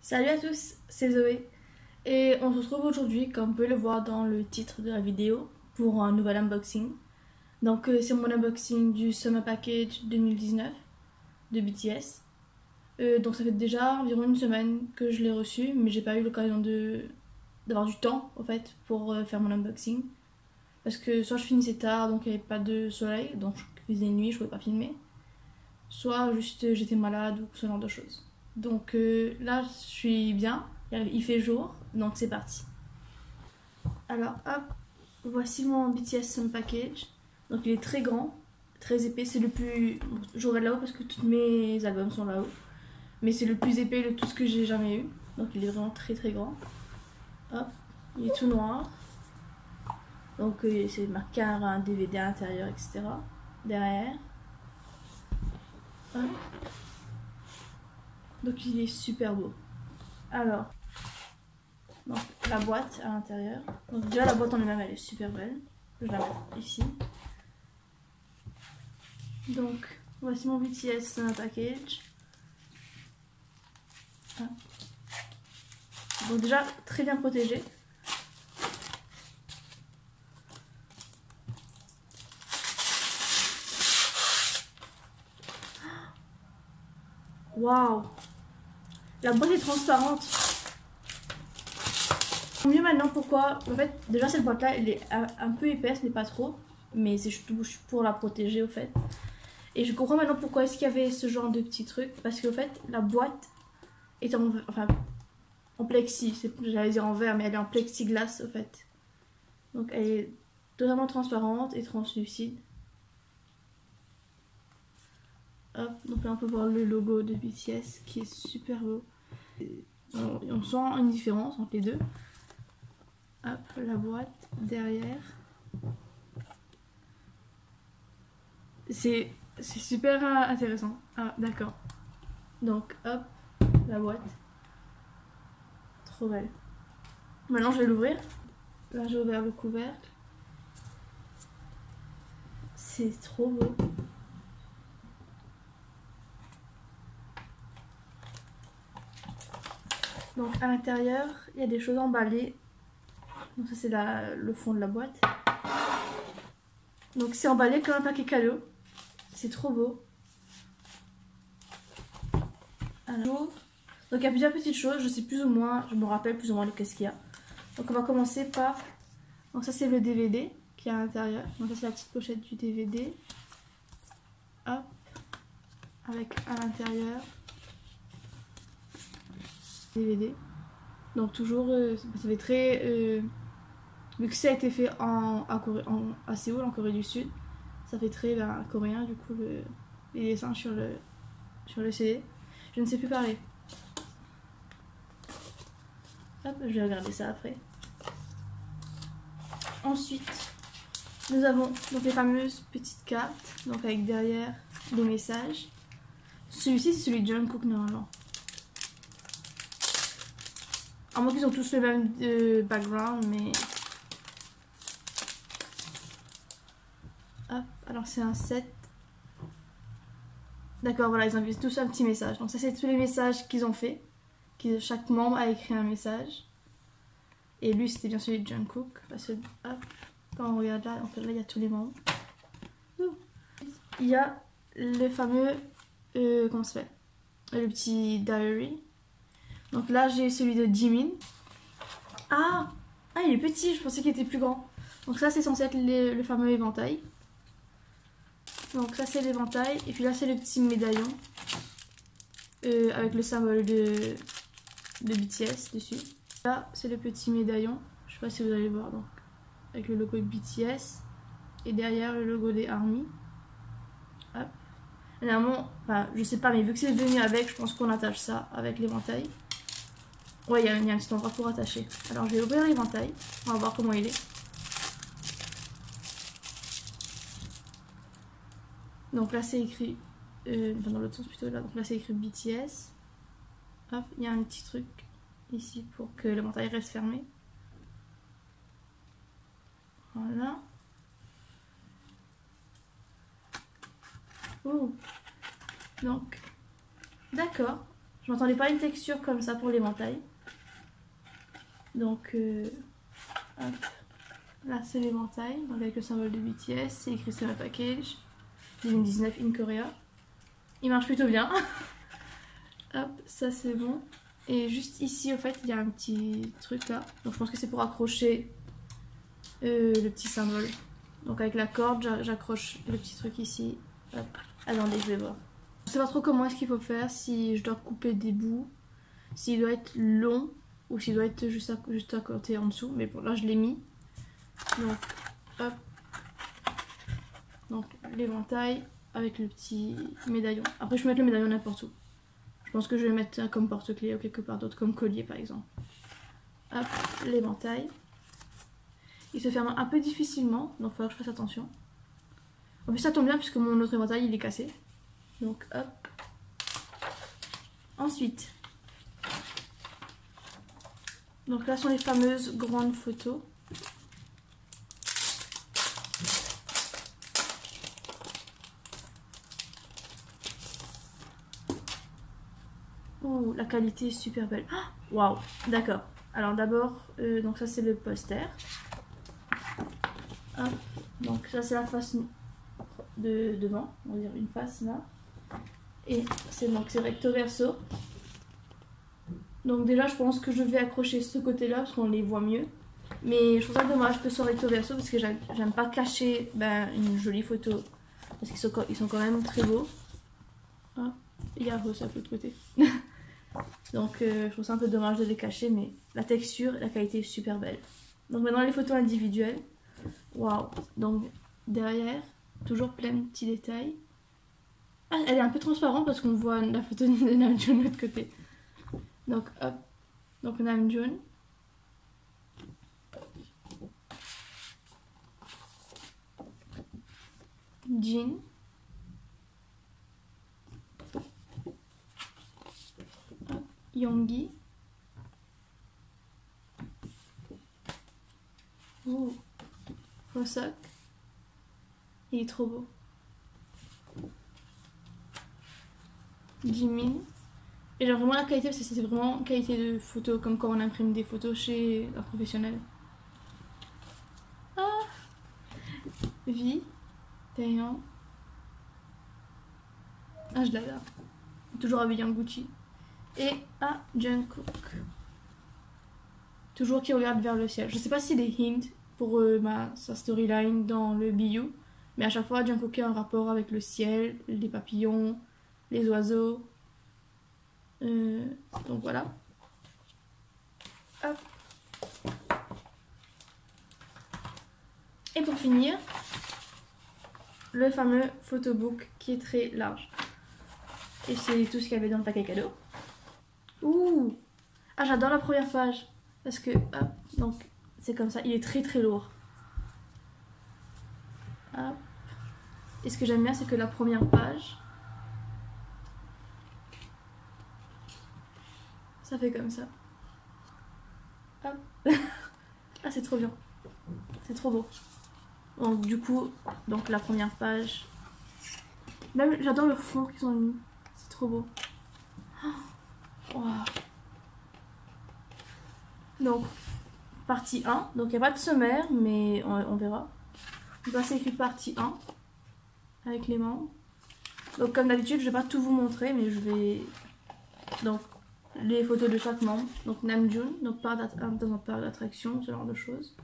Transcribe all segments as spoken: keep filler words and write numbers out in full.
Salut à tous, c'est Zoé et on se retrouve aujourd'hui, comme vous pouvez le voir dans le titre de la vidéo, pour un nouvel unboxing. Donc euh, c'est mon unboxing du Summer Package deux mille dix-neuf de B T S. Euh, donc ça fait déjà environ une semaine que je l'ai reçu, mais j'ai pas eu l'occasion de d'avoir du temps en fait pour euh, faire mon unboxing. Parce que soit je finissais tard, donc il n'y avait pas de soleil, donc je faisais nuit, je pouvais pas filmer. Soit juste euh, j'étais malade ou ce genre de choses. Donc euh, là je suis bien, il fait jour, donc c'est parti. Alors hop, voici mon B T S Summer Package. Donc il est très grand, très épais, c'est le plus... J'aurai là-haut parce que tous mes albums sont là-haut. Mais c'est le plus épais de tout ce que j'ai jamais eu. Donc il est vraiment très très grand. Hop, il est tout noir. Donc euh, c'est marqué un D V D à l'intérieur, et cetera. Derrière. Hop. Donc il est super beau. Alors, donc, la boîte à l'intérieur. Donc déjà la boîte en elle-même elle est super belle. Je vais la mettre ici. Donc voici mon B T S package. Ah. Donc déjà très bien protégé. Waouh! La boîte est transparente. Mieux maintenant, pourquoi? En fait, déjà cette boîte là elle est un peu épaisse, mais pas trop. Mais c'est juste pour la protéger au fait. Et je comprends maintenant pourquoi est-ce qu'il y avait ce genre de petits trucs. Parce qu'en fait, la boîte est en, enfin, en plexi. J'allais dire en verre, mais elle est en plexiglas au fait. Donc elle est totalement transparente et translucide. Hop, donc là on peut voir le logo de B T S qui est super beau. On, on sent une différence entre les deux. Hop, la boîte derrière. C'est super intéressant. Ah, d'accord. Donc, hop, la boîte. Trop belle. Maintenant, je vais l'ouvrir. Là, j'ai ouvert le couvercle. C'est trop beau. Donc, à l'intérieur, il y a des choses emballées. Donc, ça, c'est le fond de la boîte. Donc, c'est emballé comme un paquet cadeau. C'est trop beau. Alors, donc il y a plusieurs petites choses, je sais plus ou moins, je me rappelle plus ou moins de qu'est-ce qu'il y a. Donc on va commencer par, donc ça c'est le D V D qui est à l'intérieur. Donc ça c'est la petite pochette du D V D. Hop, avec à l'intérieur D V D. Donc toujours, euh, ça fait très, euh, vu que ça a été fait en, à, Corée, en, à Séoul, en Corée du Sud, ça fait très ben, coréen du coup le, les dessins sur le, sur le C D. Je ne sais plus parler. Hop, je vais regarder ça après. Ensuite, nous avons donc les fameuses petites cartes, donc avec derrière des messages. Celui-ci, c'est celui de Jungkook normalement. À moins qu'ils ont tous le même euh, background, mais... Hop, alors c'est un set. D'accord, voilà, ils ont mis tous un petit message. Donc ça, c'est tous les messages qu'ils ont fait. Chaque membre a écrit un message. Et lui, c'était bien celui de Jungkook. Parce que, hop, quand on regarde là, donc là, il y a tous les membres. Ouh. Il y a le fameux, euh, comment ça s'appelle, le petit diary. Donc là, j'ai celui de Jimin. Ah, ah, il est petit, je pensais qu'il était plus grand. Donc ça, c'est censé être les, le fameux éventail. Donc ça, c'est l'éventail. Et puis là, c'est le petit médaillon. Euh, avec le symbole de, de B T S dessus. Là, c'est le petit médaillon. Je sais pas si vous allez voir. Donc, avec le logo de B T S. Et derrière, le logo des ARMY. Hop. Généralement, enfin, je sais pas, mais vu que c'est venu avec, je pense qu'on attache ça avec l'éventail. Ouais, il y, y a un petit endroit pour attacher. Alors, je vais ouvrir l'éventail. On va voir comment il est. Donc là, c'est écrit... Euh, dans l'autre sens plutôt là. Donc là, c'est écrit B T S. Hop, il y a un petit truc ici pour que l'éventail reste fermé. Voilà. Oh. Donc, d'accord. Je m'attendais pas à une texture comme ça pour l'éventail. Donc, euh, hop. Là c'est l'éventail, donc avec le symbole de B T S, c'est écrit Summer Package deux mille dix-neuf in Korea. Il marche plutôt bien. Hop, ça c'est bon. Et juste ici, au fait, il y a un petit truc là. Donc je pense que c'est pour accrocher euh, le petit symbole. Donc avec la corde, j'accroche le petit truc ici. Hop. Attendez, je vais voir. Je sais pas trop comment est-ce qu'il faut faire, si je dois couper des bouts, s'il doit être long ou s'il doit être juste à, juste à côté en dessous. Mais bon, là je l'ai mis. Donc, hop. Donc l'éventail avec le petit médaillon. Après je peux mettre le médaillon n'importe où. Je pense que je vais mettre comme porte-clés ou quelque part d'autre, comme collier par exemple. Hop, l'éventail. Il se ferme un peu difficilement, donc il faudra que je fasse attention. En plus ça tombe bien puisque mon autre éventail il est cassé. Donc hop. Ensuite. Donc là sont les fameuses grandes photos. Ouh, la qualité est super belle. Waouh, d'accord. Alors d'abord, euh, donc ça c'est le poster. Hop. Donc ça c'est la face de devant, on va dire une face là. Et c'est donc c'est recto verso. Donc déjà je pense que je vais accrocher ce côté là parce qu'on les voit mieux. Mais je trouve ça dommage que ce soit recto verso parce que j'aime pas cacher ben, une jolie photo. Parce qu'ils sont, ils sont quand même très beaux. Ah, il y a Rose à l'autre côté. Donc euh, je trouve ça un peu dommage de les cacher, mais la texture et la qualité est super belle. Donc maintenant les photos individuelles. Waouh. Donc derrière, toujours plein de petits détails. Ah, elle est un peu transparente parce qu'on voit la photo de Namjoon de l'autre côté. Donc hop. Donc Namjoon. Jin. Yoongi. Ouh. Hoseok. Il est trop beau. Jimin. Et genre vraiment la qualité, parce que c'est vraiment qualité de photo, comme quand on imprime des photos chez un professionnel. Ah. V. Taehyung. Ah, je l'adore. Toujours habillé en Gucci. Et ah, Jungkook. Toujours qui regarde vers le ciel. Je sais pas si c'est des hints pour euh, ma, sa storyline dans le B U. Mais à chaque fois, Jungkook a un rapport avec le ciel, les papillons, les oiseaux. Euh, donc voilà. Hop. Et pour finir, le fameux photobook qui est très large. Et c'est tout ce qu'il y avait dans le paquet cadeau. Ouh! Ah, j'adore la première page. Parce que, hop, donc c'est comme ça. Il est très très lourd. Hop. Et ce que j'aime bien, c'est que la première page, ça fait comme ça. Hop. Ah, c'est trop bien. C'est trop beau. Donc du coup, donc la première page. Même j'adore le fond qu'ils ont mis. C'est trop beau. Wow. Donc, partie un. Donc il n'y a pas de sommaire, mais on, on verra. Donc là c'est écrit partie un. Avec les membres. Donc comme d'habitude, je vais pas tout vous montrer, mais je vais... Donc, les photos de chaque membre. Donc Namjoon, donc par d'attraction, ce genre de choses.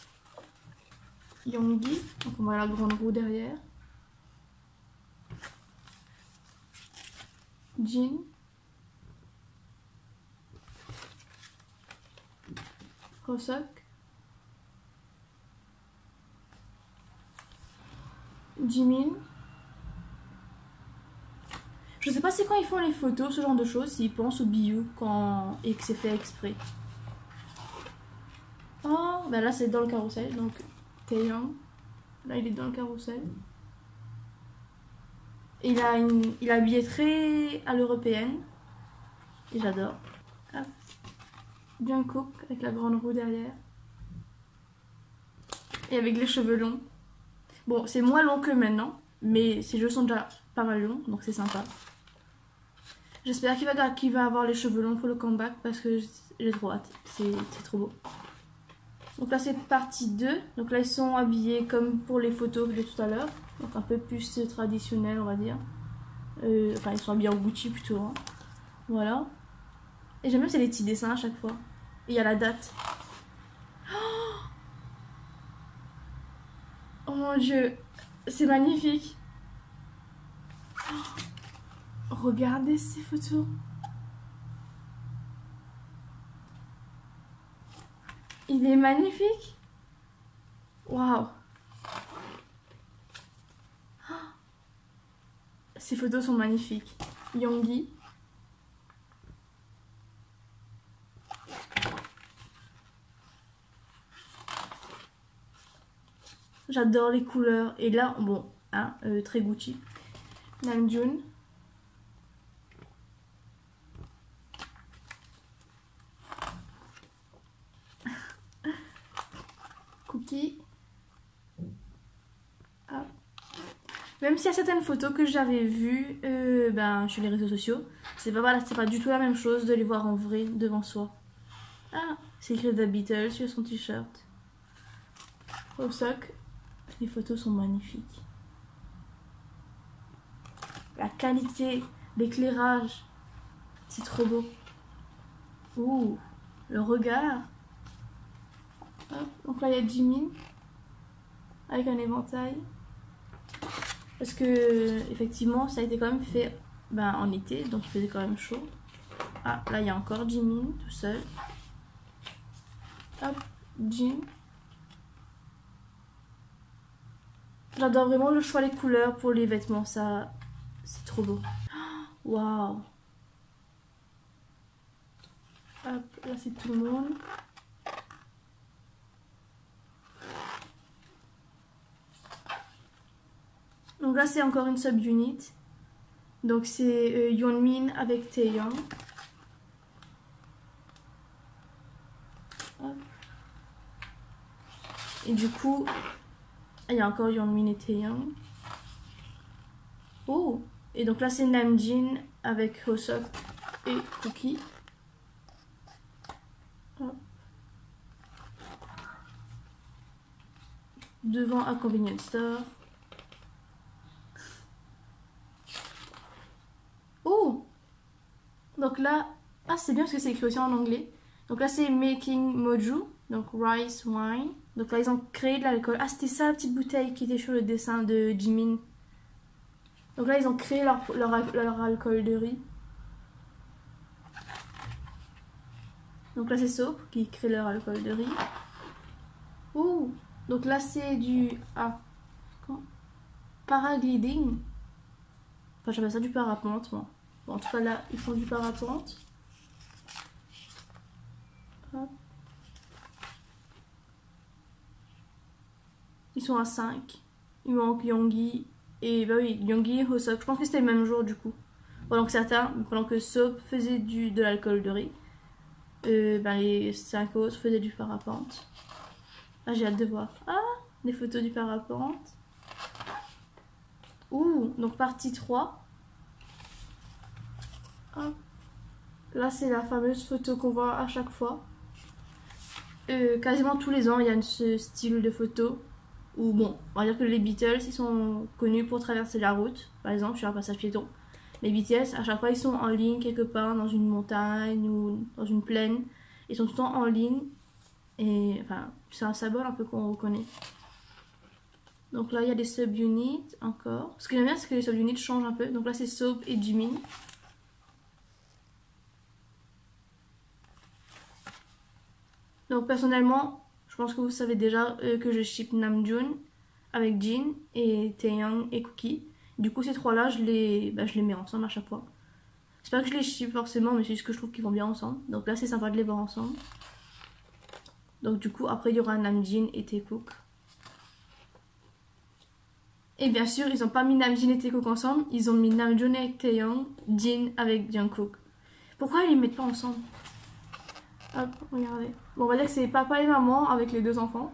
Yoongi, donc on voit la grande roue derrière. Jin. Hoseok. Jimin. Je sais pas c'est quand ils font les photos, ce genre de choses, s'ils pensent au B U quand... et que c'est fait exprès. Oh, ben là c'est dans le carrousel, donc Taehyung. Là il est dans le carrousel. Il a une, il est habillé très à l'européenne. Et j'adore. Jungkook avec la grande roue derrière. Et avec les cheveux longs. Bon, c'est moins long que maintenant, mais ses cheveux sont déjà pas mal longs, donc c'est sympa. J'espère qu'il va, qu'il va avoir les cheveux longs pour le comeback parce que j'ai trop hâte. C'est trop beau. Donc là c'est partie deux. Donc là ils sont habillés comme pour les photos de tout à l'heure. Donc un peu plus traditionnel on va dire. Euh, enfin ils sont habillés en Gucci plutôt. Hein. Voilà. Et j'aime bien c'est les petits dessins à chaque fois. Et il y a la date. Oh, oh mon dieu. C'est magnifique. Oh, regardez ces photos. Il est magnifique. Waouh. Ces photos sont magnifiques. Yoongi. J'adore les couleurs. Et là, bon, hein, euh, très Gucci. Namjoon. Cookie. Ah. Même s'il y a certaines photos que j'avais vues euh, ben, sur les réseaux sociaux, c'est pas, voilà, c'est pas du tout la même chose de les voir en vrai devant soi. Ah, c'est écrit The Beatles sur son t-shirt. Au soc, les photos sont magnifiques. La qualité, l'éclairage, c'est trop beau. Ouh, le regard. Hop, donc là il y a Jimin avec un éventail. Parce que effectivement ça a été quand même fait ben, en été, donc il faisait quand même chaud. Ah, là il y a encore Jimin tout seul. Hop, Jin. J'adore vraiment le choix des couleurs pour les vêtements, ça c'est trop beau. Waouh. Hop, là c'est tout le monde. Donc là c'est encore une sub-unit. Donc c'est euh, Yeonmin avec Taehyung. Et du coup, il y a encore Yeonmin et Taehyung. Oh! Et donc là c'est Namjin avec Hoseok et Cookie. Oh. Devant un convenience store. Oh! Donc là, ah c'est bien parce que c'est écrit aussi en anglais. Donc là c'est Making Moju, donc Rice Wine. Donc là ils ont créé de l'alcool. Ah c'était ça la petite bouteille qui était sur le dessin de Jimin. Donc là ils ont créé leur, leur, leur alcool de riz. Donc là c'est Soap qui crée leur alcool de riz. Ouh! Donc là c'est du... Ah, quoi? Paragliding. Enfin j'appelle ça du parapente moi. Bon, en tout cas là ils font du parapente. Hop. Ils sont à cinq. Il manque Yoongi et bah oui, Yoongi et Hoseok. Je pense que c'était le même jour du coup. Pendant que certains, pendant que Soap faisait du, de l'alcool de riz, euh, ben les cinq autres faisaient du parapente. Ah j'ai hâte de voir. Ah, les photos du parapente. Ouh, donc partie trois. Hop. Là c'est la fameuse photo qu'on voit à chaque fois. Euh, quasiment tous les ans il y a ce style de photo où bon, on va dire que les Beatles ils sont connus pour traverser la route, par exemple sur un passage piéton. Les B T S à chaque fois ils sont en ligne quelque part dans une montagne ou dans une plaine, ils sont tout le temps en ligne et enfin c'est un symbole un peu qu'on reconnaît. Donc là il y a des sub-units encore. Ce que j'aime bien c'est que les sub-units changent un peu. Donc là c'est Soap et Jimin. Donc personnellement, je pense que vous savez déjà euh, que je ship Namjoon avec Jin et Taehyung et Cookie. Du coup ces trois là je les, bah, je les mets ensemble à chaque fois. C'est pas que je les ship forcément mais c'est juste que je trouve qu'ils vont bien ensemble. Donc là c'est sympa de les voir ensemble. Donc du coup après il y aura Namjin et Taekook. Et bien sûr ils ont pas mis Namjin et Taekook ensemble. Ils ont mis Namjoon avec Taehyung, Jin avec Jungkook. Pourquoi ils les mettent pas ensemble? Hop, regardez. Bon, on va dire que c'est papa et maman avec les deux enfants.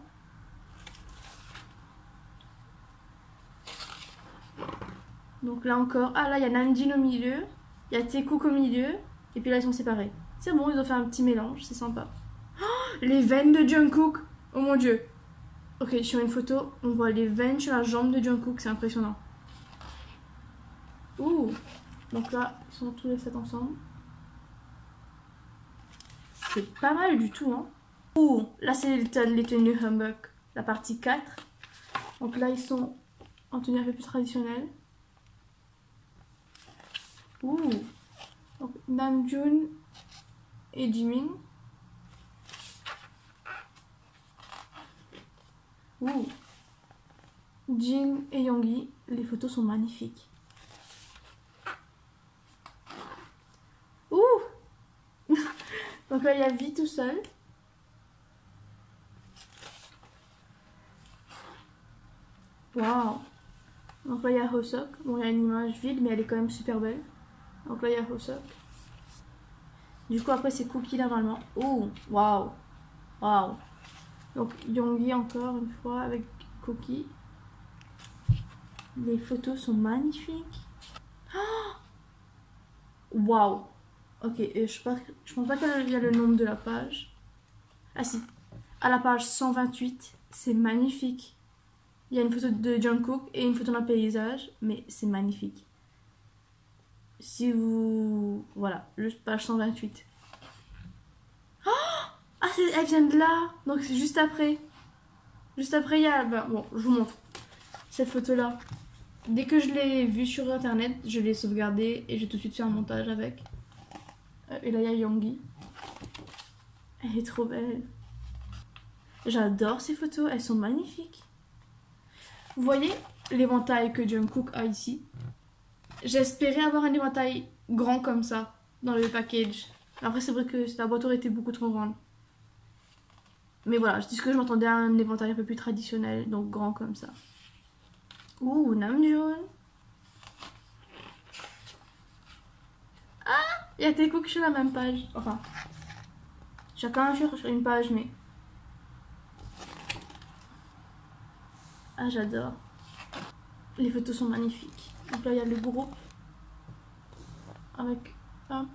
Donc là encore. Ah là, il y a Namjin au milieu. Il y a Taekook au milieu. Et puis là, ils sont séparés. C'est bon, ils ont fait un petit mélange. C'est sympa. Oh, les veines de Jungkook. Oh mon dieu. Ok, sur une photo, on voit les veines sur la jambe de Jungkook. C'est impressionnant. Ouh. Donc là, ils sont tous les sept ensemble. C'est pas mal du tout, hein. Ouh, là c'est les tenues Hanbok, la partie quatre. Donc là, ils sont en tenue un peu plus traditionnelle. Ouh. Donc Namjoon et Jimin. Ouh. Jin et Yoongi, les photos sont magnifiques. Ouh. Donc là, il y a V tout seul. Waouh. Donc là, il y a Hoseok. Bon, il y a une image vide, mais elle est quand même super belle. Donc là, il y a Hoseok. Du coup, après, c'est Cookie normalement. Oh, waouh. Waouh. Donc, Yoongi encore une fois avec Cookie. Les photos sont magnifiques. Waouh. Ok, et je, pense, je pense pas qu'il y a le nombre de la page. Ah si. À la page cent vingt-huit, c'est magnifique. Il y a une photo de Jungkook et une photo d'un paysage, mais c'est magnifique. Si vous... Voilà, juste page cent vingt-huit. Oh, ah, elle vient de là. Donc c'est juste après. Juste après, il y a... Ben, bon, je vous montre. Cette photo-là. Dès que je l'ai vue sur internet, je l'ai sauvegardée et j'ai tout de suite fait un montage avec. Et là, il y a Yoongi. Elle est trop belle. J'adore ces photos, elles sont magnifiques. Vous voyez l'éventail que Jungkook a ici? J'espérais avoir un éventail grand comme ça dans le package. Après, c'est vrai que la boîte aurait été beaucoup trop grande. Mais voilà, je dis que je m'attendais à un éventail un peu plus traditionnel, donc grand comme ça. Ouh, Namjoon. Ah, il y a Taekook sur la même page. Enfin, chacun sur une page, mais... Ah, j'adore. Les photos sont magnifiques. Donc là, il y a le groupe. Avec... Hop.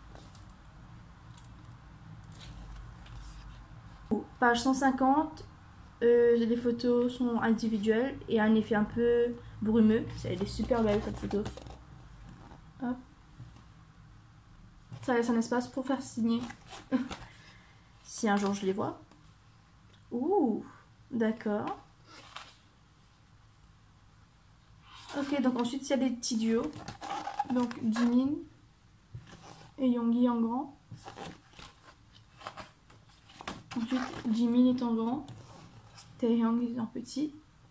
Page cent cinquante. Euh, les photos sont individuelles et un effet un peu brumeux. Elle est super belle, cette photo. Hop. Ça laisse un espace pour faire signer. Si un jour je les vois. Ouh, d'accord. Ok, donc ensuite il y a des petits duos. Donc Jimin et Yoongi en grand. Ensuite Jimin est en grand. Taehyung est en petit.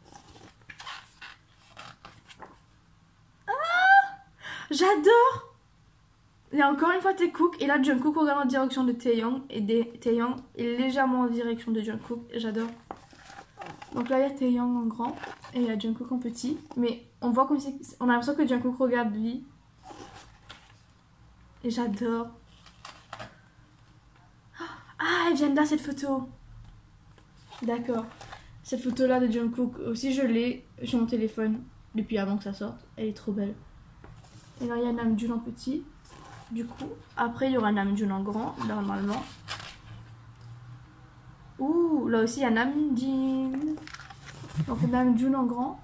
Ah, j'adore! Il y a encore une fois Taekook et là Jungkook regarde en direction de Taehyung et Taehyung est légèrement en direction de Jungkook. J'adore. Donc là il y a Taehyung en grand et il y a Jungkook en petit, mais on voit comme si on a l'impression que Jungkook regarde lui. Et j'adore. Ah, elle vient de là cette photo. D'accord. Cette photo là de Jungkook aussi, je l'ai sur mon téléphone depuis avant que ça sorte. Elle est trop belle. Et là il y a Namjoon en petit. Du coup, après il y aura Namjoon en grand normalement. Ouh, là aussi il y a Namjin. Donc Namjoon en grand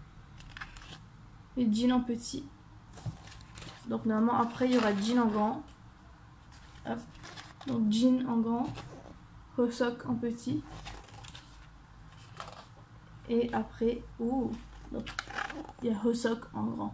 et Jin en petit. Donc normalement après il y aura Jin en grand. Hop. Donc Jin en grand, Hoseok en petit. Et après, ouh, donc il y a Hoseok en grand.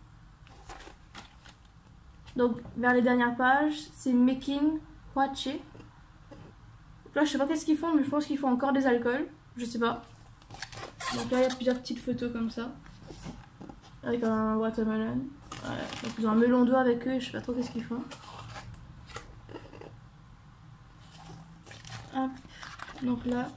Donc vers les dernières pages, c'est Making Hwache. Là je sais pas qu'est-ce qu'ils font, mais je pense qu'ils font encore des alcools. Je sais pas. Donc là il y a plusieurs petites photos comme ça. Avec un watermelon. Voilà. Donc ils ont un melon d'eau avec eux, je sais pas trop qu'est-ce qu'ils font. Hop. Donc là.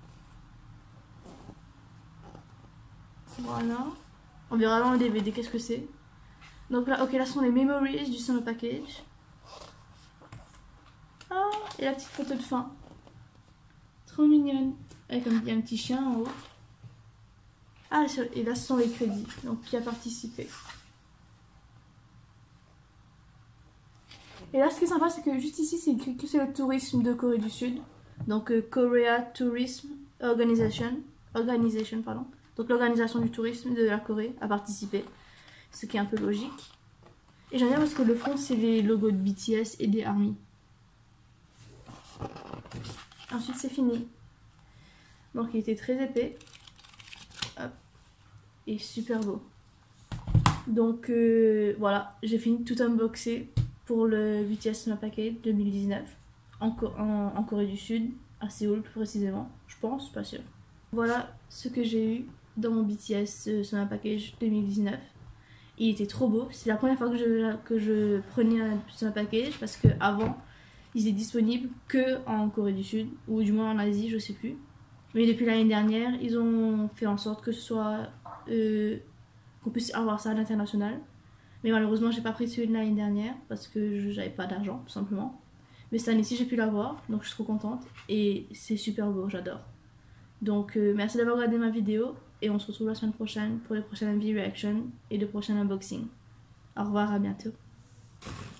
Voilà. On verra dans le D V D qu'est-ce que c'est. Donc là, ok, là ce sont les memories du summer package. Ah, et la petite photo de fin. Trop mignonne. Avec un, il y a un petit chien en haut. Ah, et là ce sont les crédits. Donc qui a participé. Et là, ce qui est sympa, c'est que juste ici, c'est écrit que c'est le tourisme de Corée du Sud. Donc, euh, Korea Tourism Organization. Organization, pardon. Donc, l'organisation du tourisme de la Corée a participé. Ce qui est un peu logique. Et j'aime bien parce que le fond, c'est les logos de B T S et des ARMY. Ensuite, c'est fini. Donc, il était très épais. Hop. Et super beau. Donc, euh, voilà. J'ai fini tout unboxé pour le B T S Summer Package deux mille dix-neuf. En, en, en Corée du Sud. À Séoul, plus précisément. Je pense, pas sûr. Voilà ce que j'ai eu dans mon B T S euh, Summer Package deux mille dix-neuf. Il était trop beau. C'est la première fois que je, que je prenais un Summer Package parce que avant ils étaient disponibles que en Corée du Sud ou du moins en Asie, je sais plus. Mais depuis l'année dernière, ils ont fait en sorte que ce soit euh, qu'on puisse avoir ça à l'international. Mais malheureusement, j'ai pas pris celui de l'année dernière parce que j'avais pas d'argent, tout simplement. Mais cette année-ci, j'ai pu l'avoir, donc je suis trop contente et c'est super beau, j'adore. Donc euh, merci d'avoir regardé ma vidéo et on se retrouve la semaine prochaine pour les prochaines V reactions et les prochains unboxings. Au revoir, à bientôt.